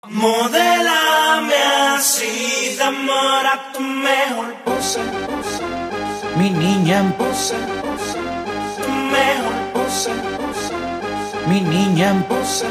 Modélame así, dame ahora tu mejor pose. Mi niña en pose, Tu mejor pose. mi niña en pose.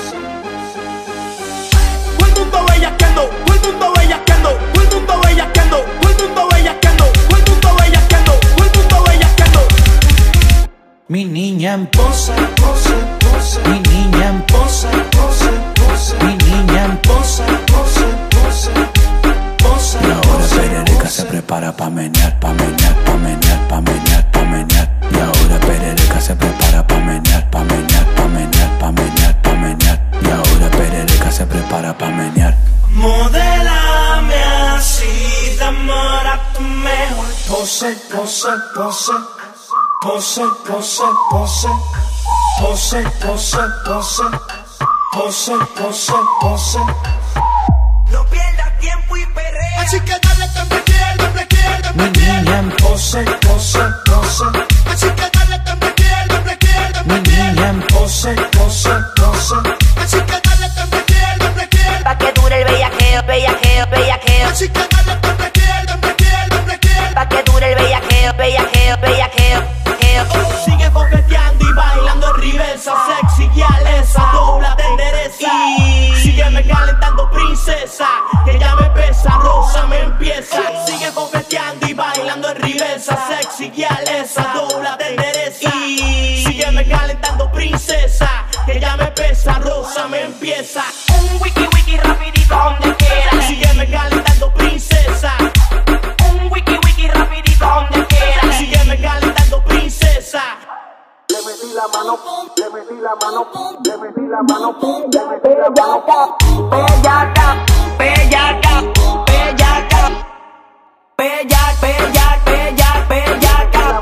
Todo el mundo bellaqueando, todo el mundo bellaqueando, todo el mundo bellaqueando, todo el mundo bellaqueando, todo el mundo bellaqueando, todo el mundo bellaqueando. Mi niña en pose, Pose, pose, mi niña en pose, pose, pose, mi niña en pose. pose, pose, pose. Y ahora Perereca se prepara pa' menear, pa' menear, pa' menear, pa' menear, pa' menear. Y ahora Perereca se prepara pa' menear, pa' menear, pa' menear, pa' menear, pa' menear. Y ahora Perereca se prepara pa' menear. Modélame así, dame ahora tu mejor pose, pose, pose, pose, pose, pose, pose, pose, pose, pose, pose, pose. No pierdas tiempo y perrea. Así que dale que me quiero, me quiero, Mi niña en pose, pose, pose. Así que dale que me quiero, me quiero, mi niña en pose, pose, pose. Así que dale que me quiero, me quiero. Pa' que dure el bellaqueo, bellaqueo, bellaqueo. Así que dale que me quiero, me quiero, me quiero. Pa' que dure el bellaqueo, bellaqueo, bellaqueo, bellaqueo. Sigue coqueteando y bailando en reversa, sexy y alesa, dobla de endereza. Sígueme calentando, princesa, que ya me pesa, rosa me empieza. Sigue coqueteando y bailando en reversa, sexy y alesa, dobla de endereza. Sígueme calentando, princesa, que ya me pesa, rosa me empieza. Un wiki wiki rapidito donde quiera. Sígueme calentando, princesa. Un wiki wiki rapidito donde quiera. Sígueme calentando, princesa. Le metí la mano, le metí la mano, le metí la mano, le metí la mano. Bellaca, bellaca, bellaca, bellaca, bellaca, bellaca, bellaca.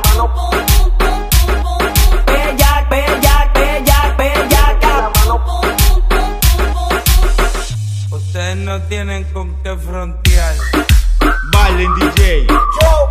Bellaca, bellaca, bellaca, bellaca. Ustedes no tienen con qué frontear. Bailen DJ. Yo.